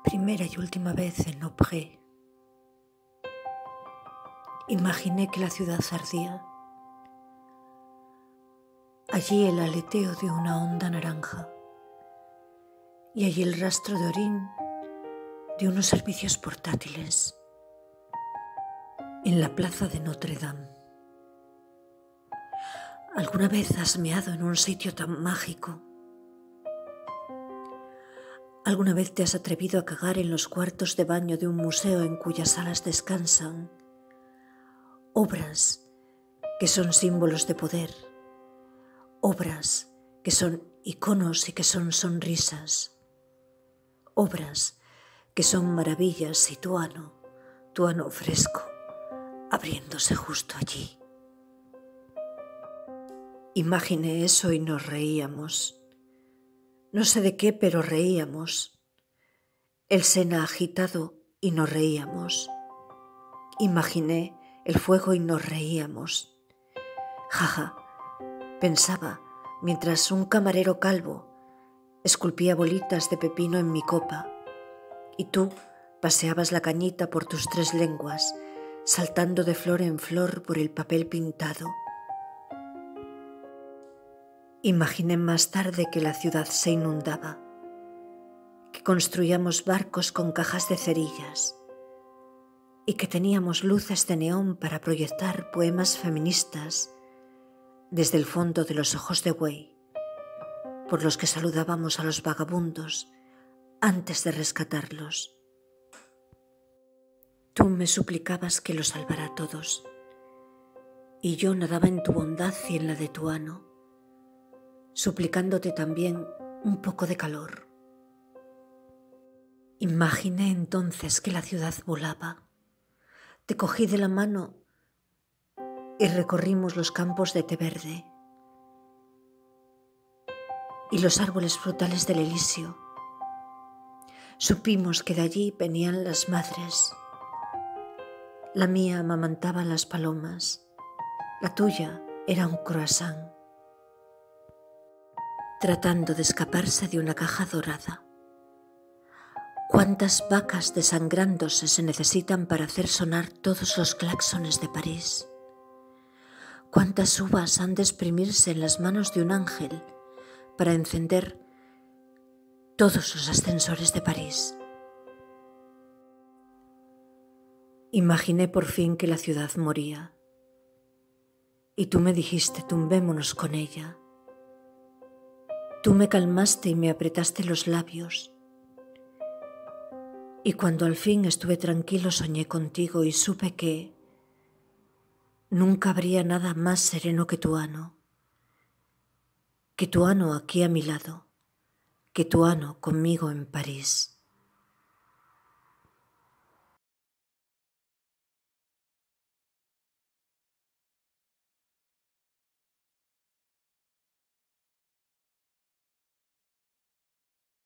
Primera y última vez en Aupré. Imaginé que la ciudad ardía. Allí el aleteo de una onda naranja y allí el rastro de orín de unos servicios portátiles en la plaza de Notre Dame. ¿Alguna vez has meado en un sitio tan mágico? ¿Alguna vez te has atrevido a cagar en los cuartos de baño de un museo en cuyas salas descansan obras que son símbolos de poder, obras que son iconos y que son sonrisas, obras que son maravillas y tu ano fresco, abriéndose justo allí? Imaginé eso y nos reíamos. No sé de qué, pero reíamos. El Sena agitado y nos reíamos. Imaginé el fuego y nos reíamos. Jaja, pensaba, mientras un camarero calvo esculpía bolitas de pepino en mi copa y tú paseabas la cañita por tus 3 lenguas, saltando de flor en flor por el papel pintado. Imaginé más tarde que la ciudad se inundaba, que construíamos barcos con cajas de cerillas y que teníamos luces de neón para proyectar poemas feministas desde el fondo de los ojos de buey, por los que saludábamos a los vagabundos antes de rescatarlos. Tú me suplicabas que los salvara a todos, y yo nadaba en tu bondad y en la de tu ano, suplicándote también un poco de calor. Imaginé entonces que la ciudad volaba. Te cogí de la mano y recorrimos los campos de té verde y los árboles frutales del Elíseo. Supimos que de allí venían las madres. La mía amamantaba a las palomas, la tuya era un croissant, tratando de escaparse de una caja dorada. ¿Cuántas vacas desangrándose se necesitan para hacer sonar todos los claxones de París? ¿Cuántas uvas han de exprimirse en las manos de un ángel para encender todos los ascensores de París? Imaginé por fin que la ciudad moría y tú me dijiste: tumbémonos con ella. Tú me calmaste y me apretaste los labios. Y cuando al fin estuve tranquilo soñé contigo y supe que nunca habría nada más sereno que tu ano aquí a mi lado, que tu ano conmigo en París.